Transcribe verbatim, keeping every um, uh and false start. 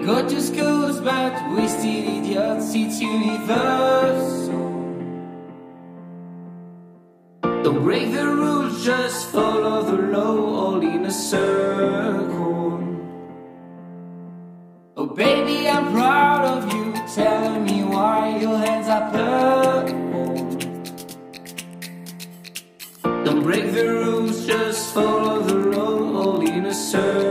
go to schools, but we still idiots, it's universal. Don't break the rules, just follow the law, all in a circle. Oh baby, I'm proud of you, tell me why your hands are purple. Don't break the rules, just follow the law, all in a circle.